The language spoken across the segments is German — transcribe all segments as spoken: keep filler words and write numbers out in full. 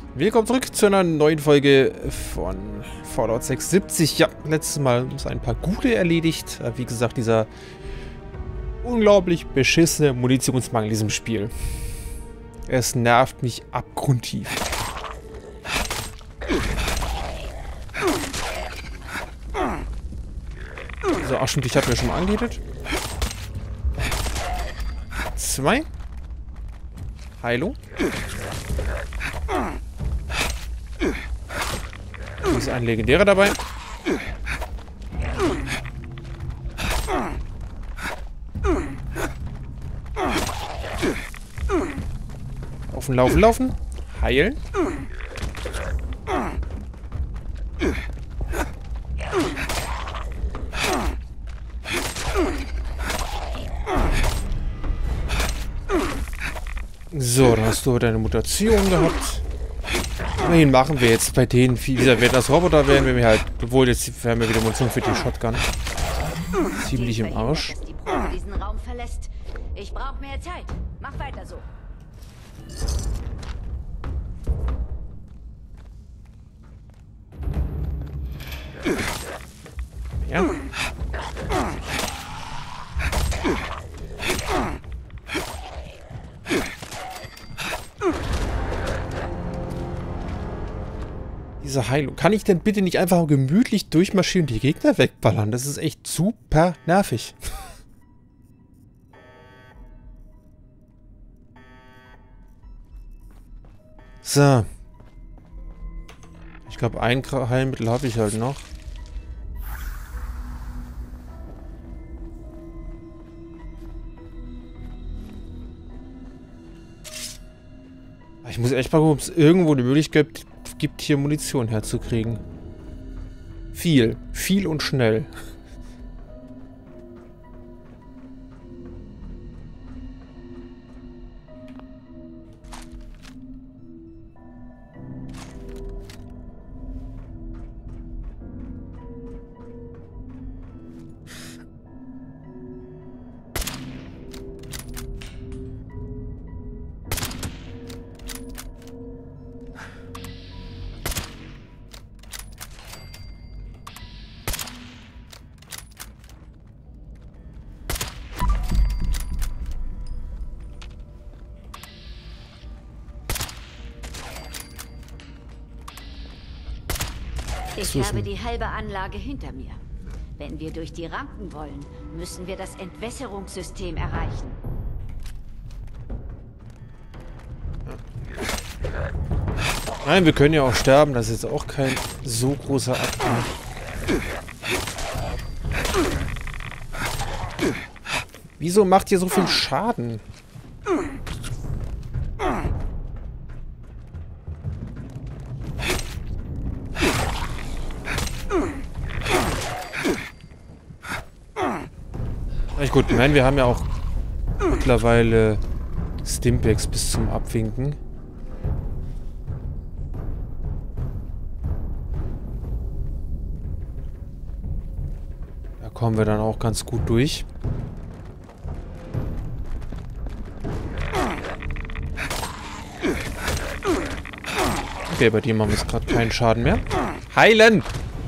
Willkommen zurück zu einer neuen Folge von Fallout sechsundsiebzig. Ja, letztes Mal haben wir ein paar Gute erledigt. Wie gesagt, dieser unglaublich beschissene Munitionsmangel in diesem Spiel. Es nervt mich abgrundtief. So, ach stimmt, ich habe mir schon mal angehittet. Zwei. Heilung. Hier ist ein legendärer dabei. Laufen, laufen, laufen. Heilen. So, dann hast du deine Mutation gehabt. Immerhin machen wir jetzt bei denen, wie gesagt, wenn das Roboter wären, wenn wir halt, obwohl jetzt werden wir wieder Munition für die Shotgun. Ziemlich im Arsch. Diesen Raum verlässt. Ich brauche mehr Zeit. Mach weiter so. Ja. Diese Heilung. Kann ich denn bitte nicht einfach gemütlich durchmarschieren und die Gegner wegballern? Das ist echt super nervig. So. Ich glaube, ein Heilmittel habe ich halt noch. Ich muss echt mal gucken, ob es irgendwo eine Möglichkeit gibt, gibt, hier Munition herzukriegen. Viel. Viel und schnell. Ich habe die halbe Anlage hinter mir. Wenn wir durch die Rampen wollen, müssen wir das Entwässerungssystem erreichen. Nein, wir können ja auch sterben. Das ist jetzt auch kein so großer Akt. Wieso macht ihr so viel Schaden? Echt gut, nein, wir haben ja auch mittlerweile Stimpaks bis zum Abwinken. Da kommen wir dann auch ganz gut durch. Okay, bei dir machen wir jetzt gerade keinen Schaden mehr. Heilen!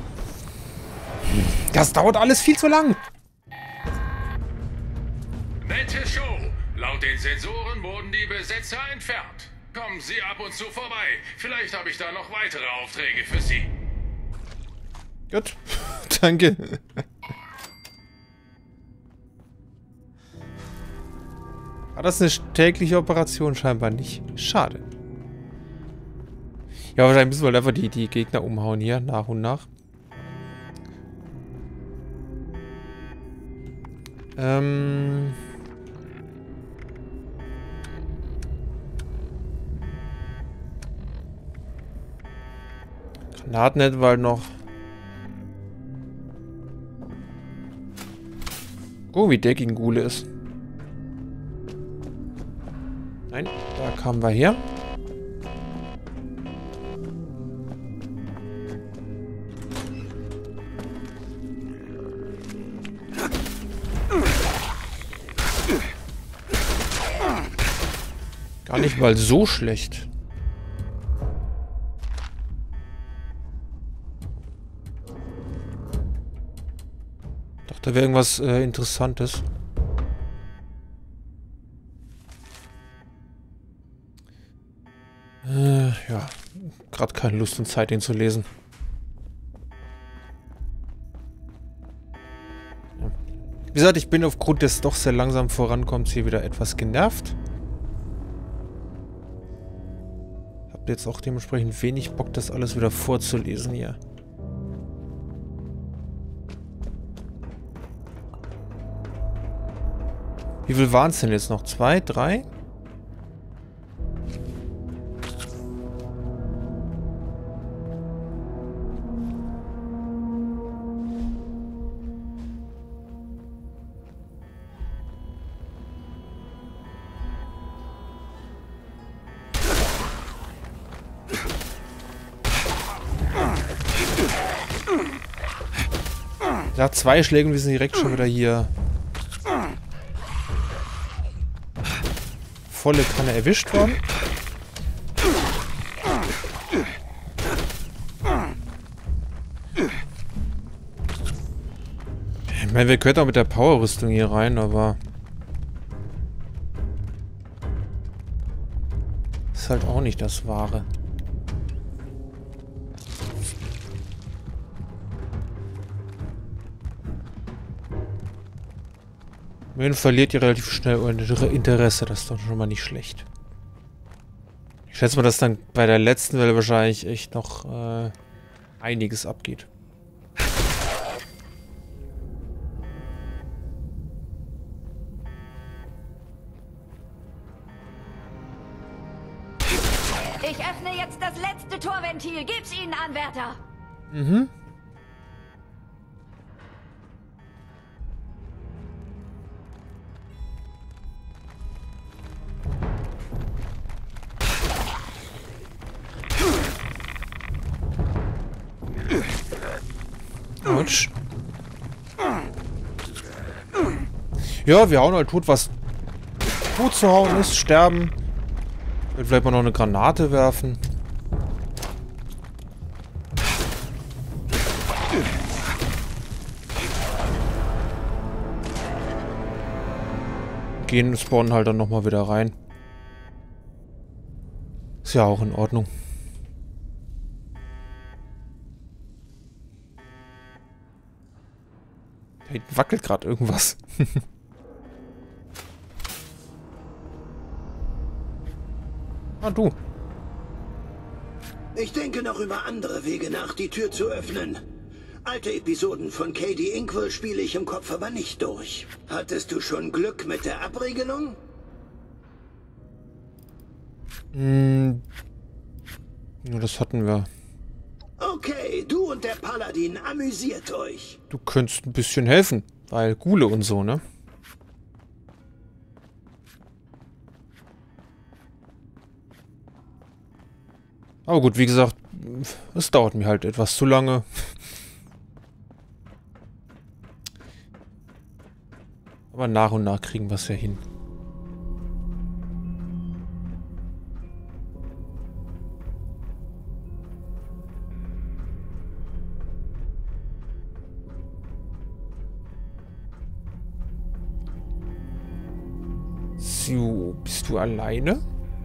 Das dauert alles viel zu lang! Nette Show. Laut den Sensoren wurden die Besetzer entfernt. Kommen Sie ab und zu vorbei. Vielleicht habe ich da noch weitere Aufträge für Sie. Gut. Danke. War das eine tägliche Operation? Scheinbar nicht. Schade. Ja, wahrscheinlich müssen wir halt einfach die, die Gegner umhauen hier, nach und nach. Ähm... Granaten hätten wir halt noch. Gucken, wie der gegen Ghule ist. Nein, da kamen wir her. Gar nicht mal so schlecht. Da wäre irgendwas äh, Interessantes. Äh, ja. Gerade keine Lust und Zeit, den zu lesen. Ja. Wie gesagt, ich bin aufgrund des doch sehr langsam Vorankommens hier wieder etwas genervt. Hab jetzt auch dementsprechend wenig Bock, das alles wieder vorzulesen hier. Wie viel waren es denn jetzt noch? Zwei? Drei? Ja, zwei Schläge und wir sind direkt schon wieder hier. Volle Kanne erwischt worden. Ich meine, wir könnten auch mit der Power-Rüstung hier rein, aber... ist halt auch nicht das Wahre. Man verliert ihr relativ schnell euer Interesse, das ist doch schon mal nicht schlecht. Ich schätze mal, dass dann bei der letzten Welle wahrscheinlich echt noch äh, einiges abgeht. Ich öffne jetzt das letzte Torventil. Gib's ihnen, Anwärter! Mhm. Autsch. Ja, wir hauen halt tot, was gut zu hauen ist. Sterben. Wird vielleicht mal noch eine Granate werfen. Gehen, spawnen halt dann nochmal wieder rein. Ist ja auch in Ordnung. Da hinten wackelt gerade irgendwas. Ah, du. Ich denke noch über andere Wege nach, die Tür zu öffnen. Alte Episoden von K D Inkwell spiele ich im Kopf aber nicht durch. Hattest du schon Glück mit der Abriegelung? Hm. Ja, das hatten wir. Okay, du und der Paladin amüsiert euch. Du könntest ein bisschen helfen, weil Ghule und so, ne? Aber gut, wie gesagt, es dauert mir halt etwas zu lange. Aber nach und nach kriegen wir es ja hin. So, bist du alleine?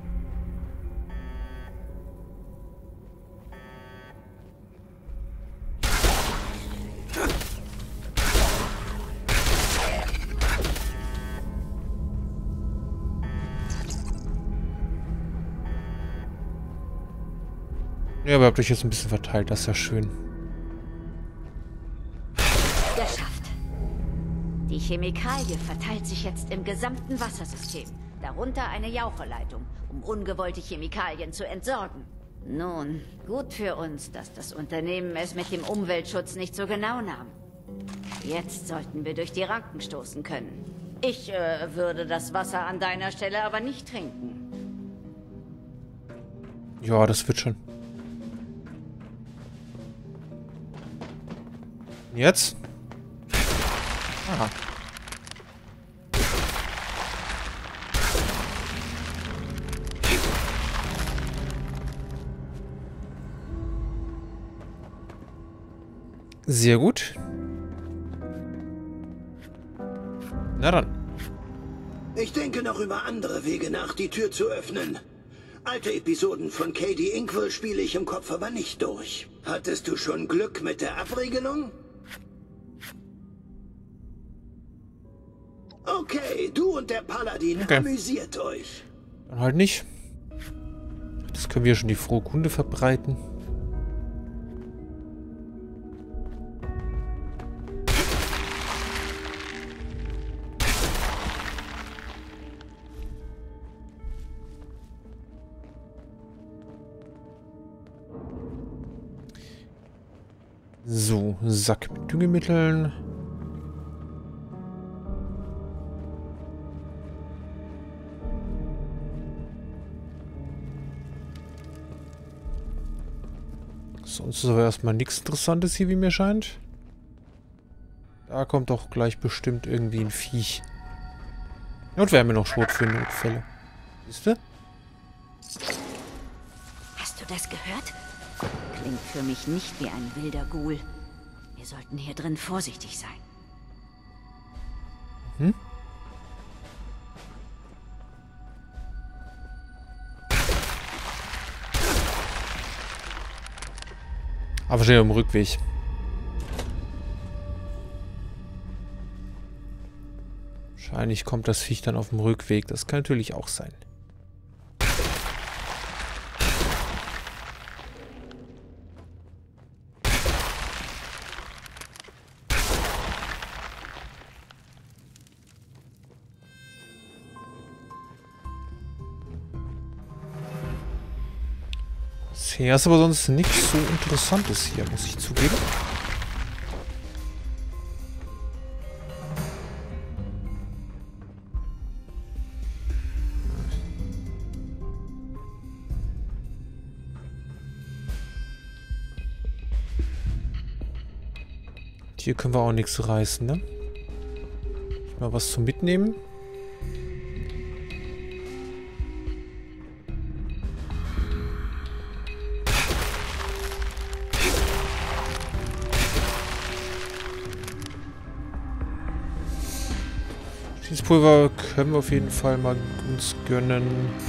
Ja, aber ihr habt euch jetzt ein bisschen verteilt, das ist ja schön. Geschafft. Die Chemikalie verteilt sich jetzt im gesamten Wassersystem. Darunter eine Jaucheleitung, um ungewollte Chemikalien zu entsorgen. Nun, gut für uns, dass das Unternehmen es mit dem Umweltschutz nicht so genau nahm. Jetzt sollten wir durch die Ranken stoßen können. Ich äh, würde das Wasser an deiner Stelle aber nicht trinken. Ja, das wird schon. Jetzt? Aha. Sehr gut. Na dann. Ich denke noch über andere Wege nach, die Tür zu öffnen. Alte Episoden von K D Inkwell spiele ich im Kopf aber nicht durch. Hattest du schon Glück mit der Abriegelung? Okay, du und der Paladin, okay. Amüsiert euch. Dann halt nicht. Das können wir schon die frohe Kunde verbreiten. So, Sack mit Düngemitteln. Sonst ist aber erstmal nichts Interessantes hier, wie mir scheint. Da kommt doch gleich bestimmt irgendwie ein Viech. Ja, und wir haben ja noch Schrot für Notfälle. Siehst du? Hast du das gehört? Klingt für mich nicht wie ein wilder Ghoul. Wir sollten hier drin vorsichtig sein. Hm? Aber schnell am Rückweg. Wahrscheinlich kommt das Viech dann auf dem Rückweg. Das kann natürlich auch sein. Bisher ist aber sonst nichts so Interessantes hier, muss ich zugeben. Hier können wir auch nichts reißen, ne? Mal was zum Mitnehmen. Schießpulver können wir auf jeden Fall mal uns gönnen.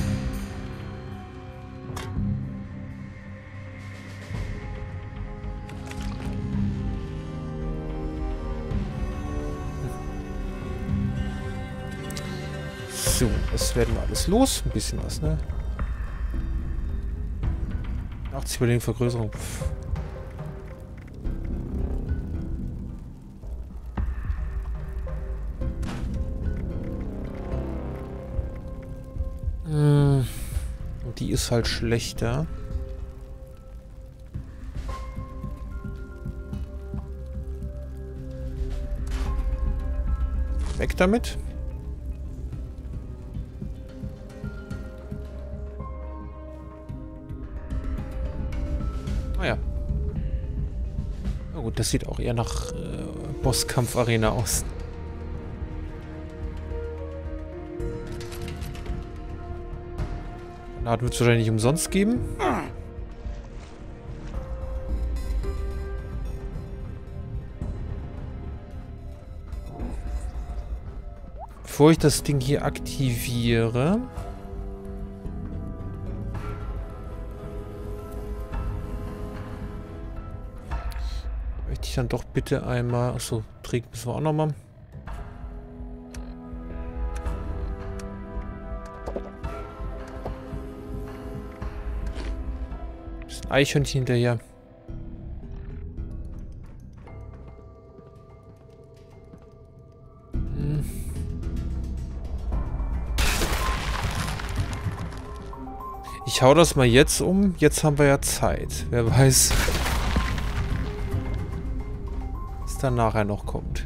So, das werden wir alles los. Ein bisschen was, ne? achtzig Überlegen Vergrößerung. Pff. Hm. Die ist halt schlechter. Weg damit. Ah ja. Na gut, das sieht auch eher nach äh, Bosskampf-Arena aus. Granaten wird es wahrscheinlich nicht umsonst geben. Bevor ich das Ding hier aktiviere... möchte ich dann doch bitte einmal... Achso, trägt müssen wir auch nochmal. Bisschen Eichhörnchen hinterher. Hm. Ich hau das mal jetzt um. Jetzt haben wir ja Zeit. Wer weiß... dann nachher noch kommt.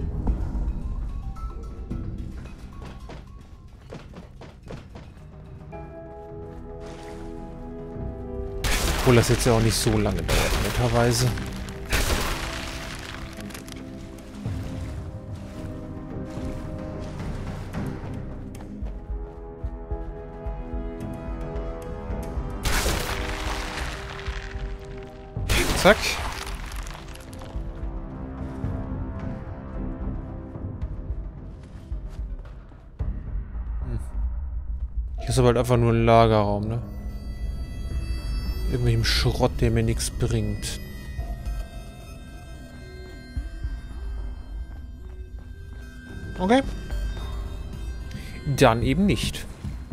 Obwohl das jetzt ja auch nicht so lange dauert, netterweise. Zack. ist aber halt einfach nur ein Lagerraum, ne? Irgendwelchem Schrott, der mir nichts bringt. Okay. Dann eben nicht.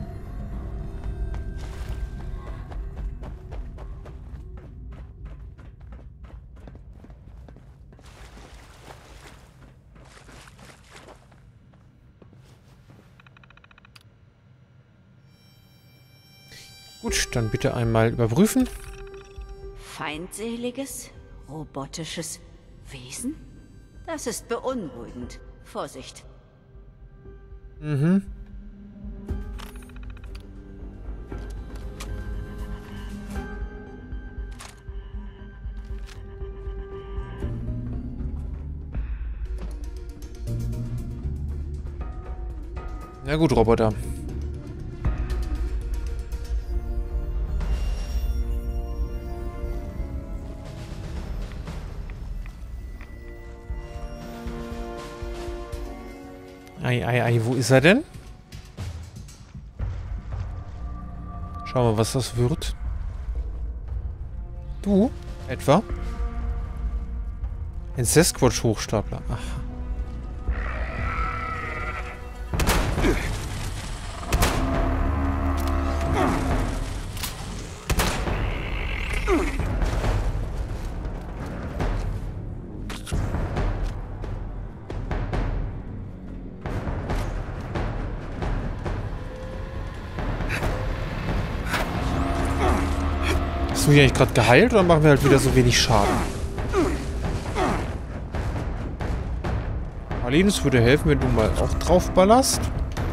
Gut, dann bitte einmal überprüfen. Feindseliges, robotisches Wesen? Das ist beunruhigend. Vorsicht. Mhm. Na gut, Roboter. Ei, ei, ei, wo ist er denn? Schauen wir, was das wird. Du? Etwa? Ein Sasquatch-Hochstapler. Ach. Hast du hier eigentlich gerade geheilt oder machen wir halt wieder so wenig Schaden? Marlene, es würde helfen, wenn du mal auch drauf ballerst.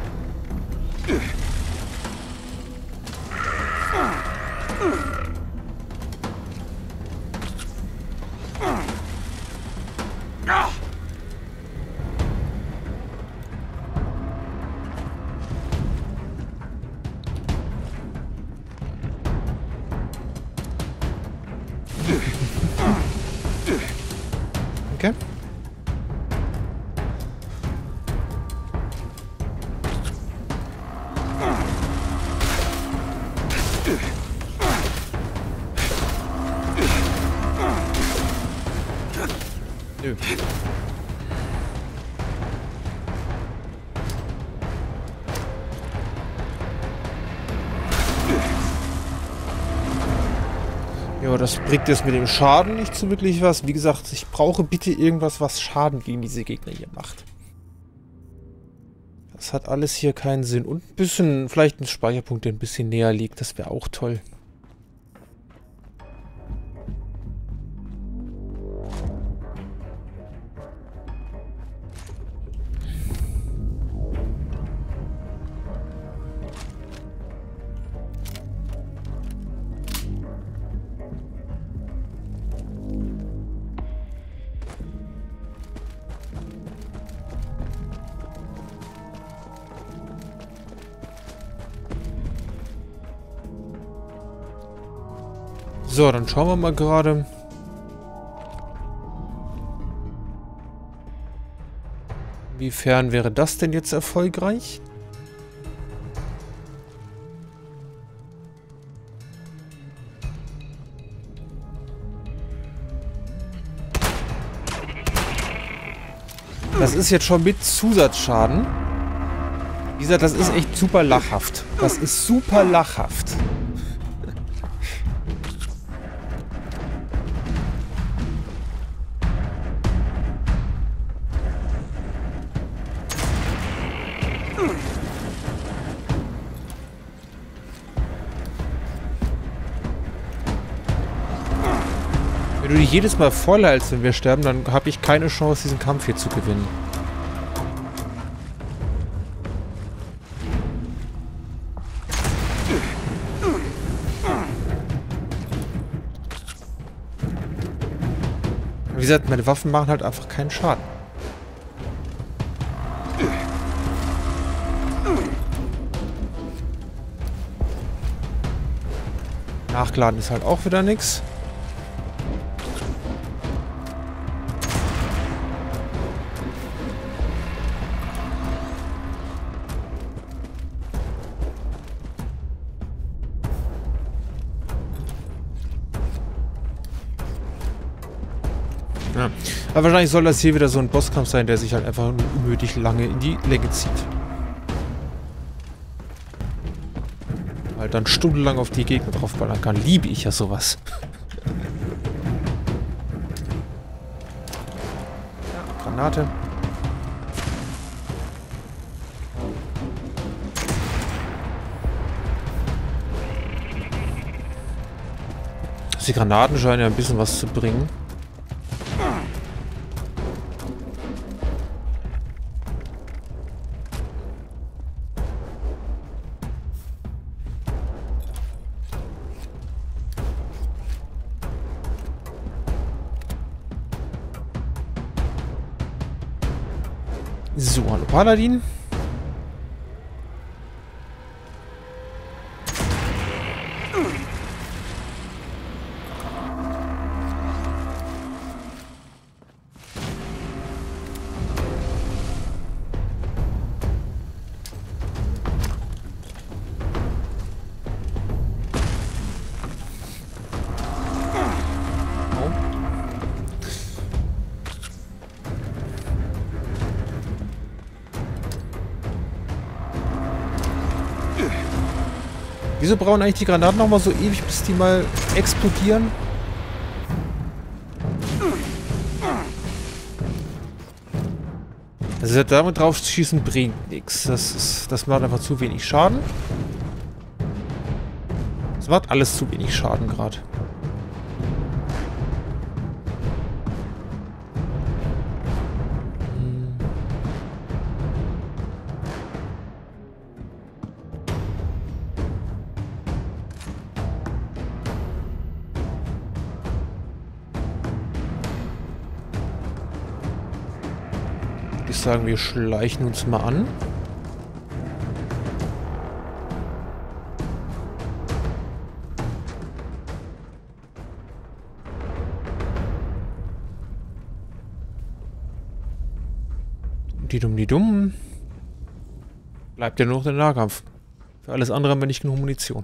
Okay. Nö. Ja, das bringt jetzt mit dem Schaden nicht so wirklich was. Wie gesagt, ich brauche bitte irgendwas, was Schaden gegen diese Gegner hier macht. Das hat alles hier keinen Sinn. Und ein bisschen, vielleicht ein Speicherpunkt, der ein bisschen näher liegt. Das wäre auch toll. So, dann schauen wir mal gerade. Inwiefern wäre das denn jetzt erfolgreich? Das ist jetzt schon mit Zusatzschaden. Wie gesagt, das ist echt super lachhaft. Das ist super lachhaft. Wenn du dich jedes Mal vollheilst, wenn wir sterben, dann habe ich keine Chance, diesen Kampf hier zu gewinnen. Wie gesagt, meine Waffen machen halt einfach keinen Schaden. Nachladen ist halt auch wieder nichts. Ja. Aber wahrscheinlich soll das hier wieder so ein Bosskampf sein, der sich halt einfach nur unnötig lange in die Länge zieht. Halt dann stundenlang auf die Gegner draufballern kann. Liebe ich ja sowas. Ja, Granate. Die Granaten scheinen ja ein bisschen was zu bringen. So, hallo Paladin. Wieso brauchen eigentlich die Granaten noch mal so ewig, bis die mal explodieren? Also damit drauf schießen bringt nichts. Das ist, das macht einfach zu wenig Schaden. Das macht alles zu wenig Schaden gerade. Ich sagen, wir schleichen uns mal an. Die dumm, die dumm. Bleibt ja nur noch der Nahkampf. Für alles andere haben wir nicht genug Munition.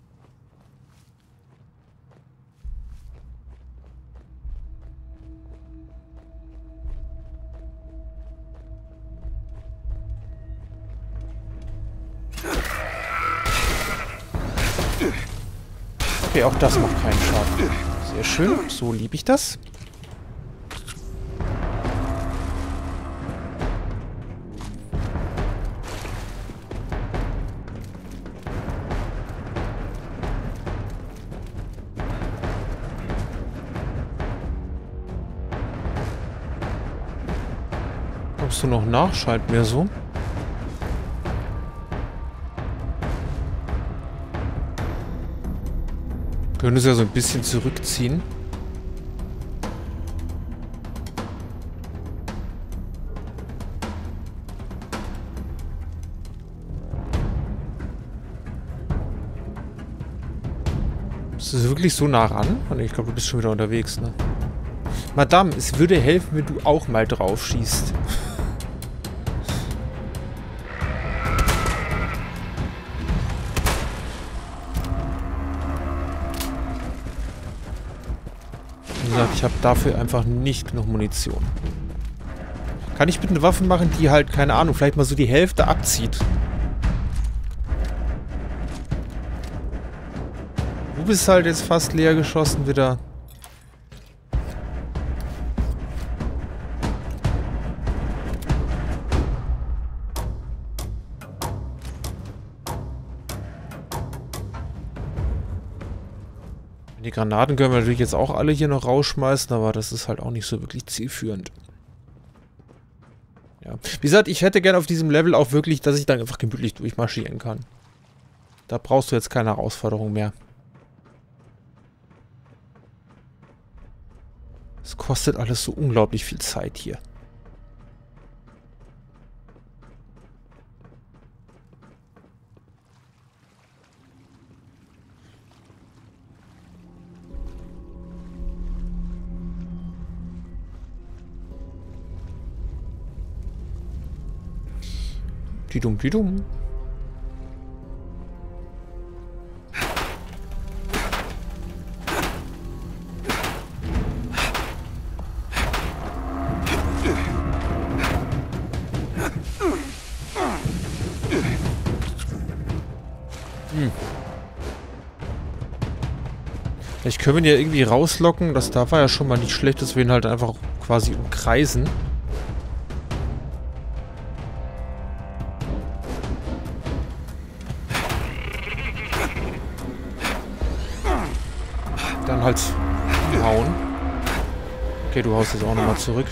Okay, auch das macht keinen Schaden. Sehr schön, so liebe ich das. Kommst du noch nach? Scheint mir so. Können es ja so ein bisschen zurückziehen. Ist das wirklich so nah ran? Ich glaube, du bist schon wieder unterwegs, ne? Madame, es würde helfen, wenn du auch mal drauf schießt. Ich habe dafür einfach nicht genug Munition. Kann ich bitte eine Waffe machen, die halt, keine Ahnung, vielleicht mal so die Hälfte abzieht? Du bist halt jetzt fast leer geschossen wieder. Die Granaten können wir natürlich jetzt auch alle hier noch rausschmeißen, aber das ist halt auch nicht so wirklich zielführend. Ja. Wie gesagt, ich hätte gerne auf diesem Level auch wirklich, dass ich dann einfach gemütlich durchmarschieren kann. Da brauchst du jetzt keine Herausforderung mehr. Es kostet alles so unglaublich viel Zeit hier. Die dumm, die dumm. Vielleicht können wir ihn ja irgendwie rauslocken. Das da war ja schon mal nicht schlecht, dass wir ihn halt einfach quasi umkreisen. Dann halt hauen. Okay, du haust jetzt auch nochmal zurück.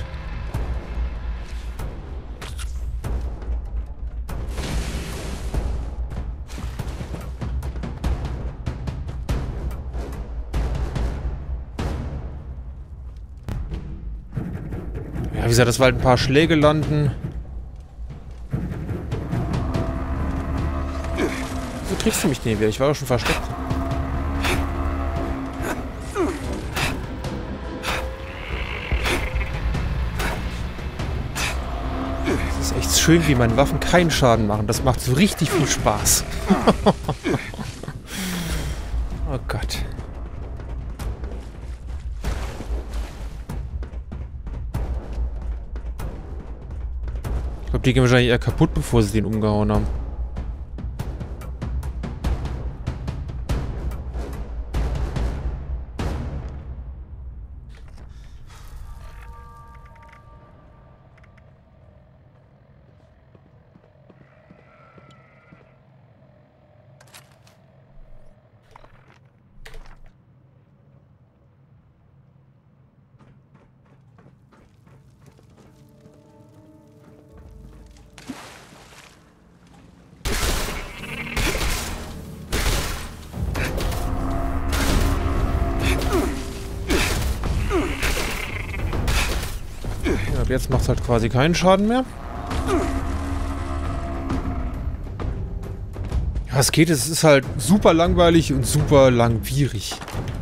Ja, wie gesagt, das war halt ein paar Schläge landen. Wieso kriegst du mich denn wieder? Ich war doch schon versteckt. Es ist echt schön, wie meine Waffen keinen Schaden machen. Das macht so richtig viel Spaß. Oh Gott. Ich glaube, die gehen wahrscheinlich eher kaputt, bevor sie den umgehauen haben. Ab jetzt macht es halt quasi keinen Schaden mehr. Ja, es geht, es ist halt super langweilig und super langwierig.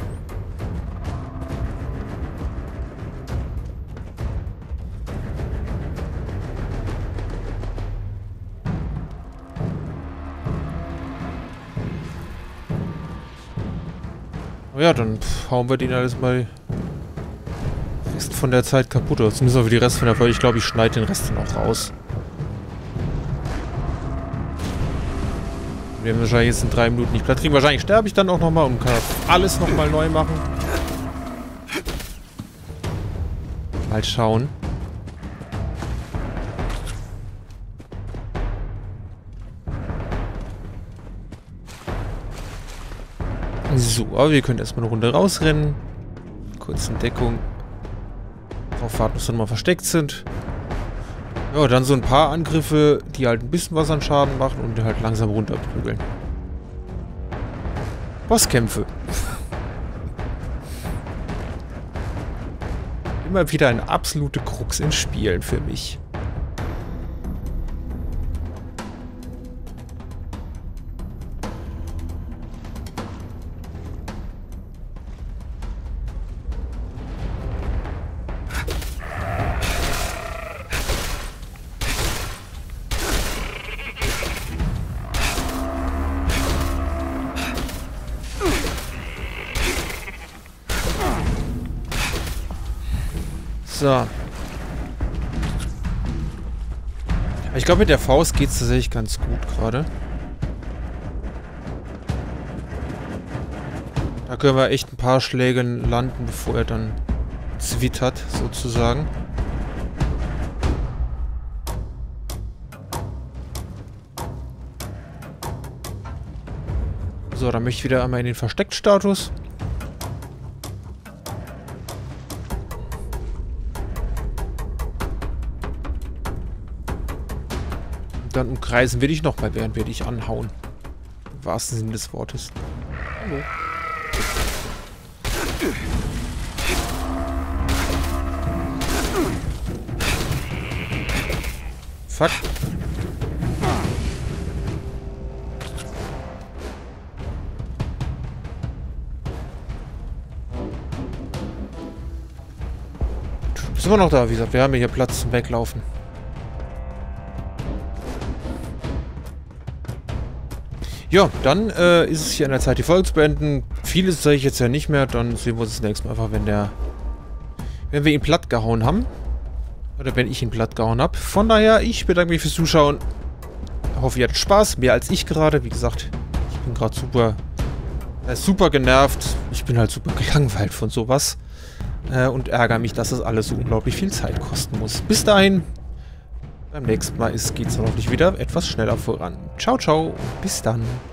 Oh ja, dann pff, hauen wir den alles mal Rest von der Zeit kaputt. Oder zumindest auch für die Rest von der Folge. Ich glaube, ich schneide den Rest dann auch raus. Wir haben wahrscheinlich jetzt in drei Minuten nicht Platz kriegen. Wahrscheinlich sterbe ich dann auch nochmal und kann alles nochmal neu machen. Mal schauen. So, aber wir können erstmal eine Runde rausrennen. Kurz in Deckung. Darauf warten, bis wir nochmal versteckt sind. Ja, dann so ein paar Angriffe, die halt ein bisschen was an Schaden machen und halt langsam runterprügeln. Bosskämpfe. Immer wieder eine absolute Krux in Spielen für mich. So. Ich glaube, mit der Faust geht es tatsächlich ganz gut gerade. Da können wir echt ein paar Schläge landen, bevor er dann zwittert, sozusagen. So, dann möchte ich wieder einmal in den Versteckt-Status. Dann umkreisen wir dich nochmal, während wir dich anhauen. Im wahrsten Sinne des Wortes. Hallo. Fuck. Sind wir noch da? Wie gesagt, wir haben hier Platz zum Weglaufen. Ja, dann äh, ist es hier an der Zeit, die Folge zu beenden. Vieles sage ich jetzt ja nicht mehr. Dann sehen wir uns das nächste Mal einfach, wenn der, wenn wir ihn platt gehauen haben. Oder wenn ich ihn platt gehauen habe. Von daher, ich bedanke mich fürs Zuschauen. Ich hoffe, ihr hattet Spaß. Mehr als ich gerade. Wie gesagt, ich bin gerade super Er ist super genervt. Ich bin halt super gelangweilt von sowas. Äh, und ärgere mich, dass das alles so unglaublich viel Zeit kosten muss. Bis dahin, beim nächsten Mal geht es hoffentlich wieder etwas schneller voran. Ciao, ciao und bis dann.